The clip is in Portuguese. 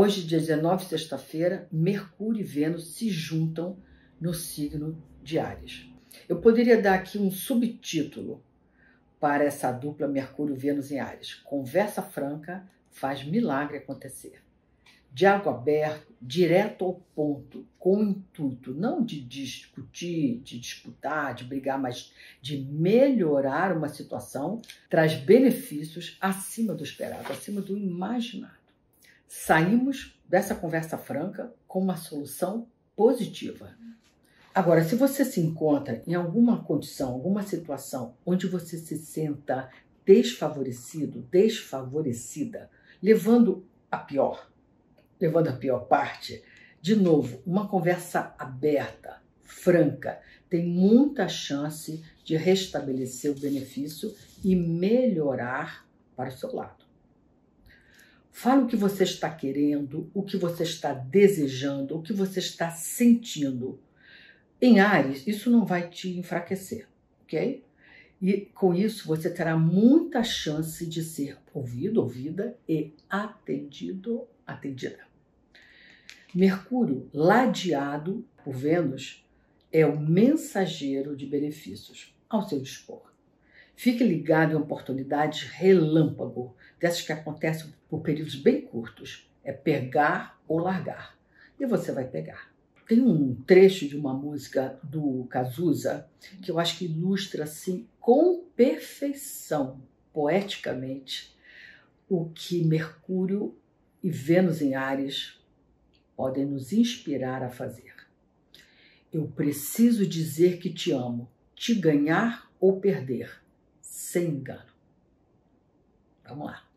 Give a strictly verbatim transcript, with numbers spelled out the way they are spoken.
Hoje, dia dezenove, sexta-feira, Mercúrio e Vênus se juntam no signo de Áries. Eu poderia dar aqui um subtítulo para essa dupla Mercúrio-Vênus em Áries. Conversa franca faz milagre acontecer. Diálogo aberto, direto ao ponto, com o intuito não de discutir, de disputar, de brigar, mas de melhorar uma situação, traz benefícios acima do esperado, acima do imaginado. Saímos dessa conversa franca com uma solução positiva. Agora, se você se encontra em alguma condição, alguma situação onde você se sinta desfavorecido, desfavorecida, levando a pior, levando a pior parte, de novo, uma conversa aberta, franca, tem muita chance de restabelecer o benefício e melhorar para o seu lado. Fale o que você está querendo, o que você está desejando, o que você está sentindo. Em Áries, isso não vai te enfraquecer, ok? E com isso você terá muita chance de ser ouvido, ouvida e atendido, atendida. Mercúrio, ladeado por Vênus, é o mensageiro de benefícios ao seu dispor. Fique ligado em oportunidades relâmpago, dessas que acontecem por períodos bem curtos. É pegar ou largar. E você vai pegar. Tem um trecho de uma música do Cazuza que eu acho que ilustra assim, com perfeição, poeticamente, o que Mercúrio e Vênus em Áries podem nos inspirar a fazer. Eu preciso dizer que te amo, te ganhar ou perder, sem engano. Vamos lá.